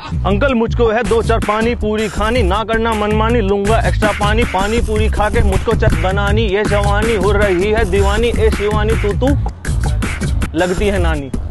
Uncle मुझको है 2-4 पानी पूरी खानी, ना करना मनमानी, लूंगा एक्स्ट्रा पानी, पानी पूरी खा के मुझको चट बनानी, ये जवानी हो रही है दीवानी, ए शिवानी तू लगती है नानी।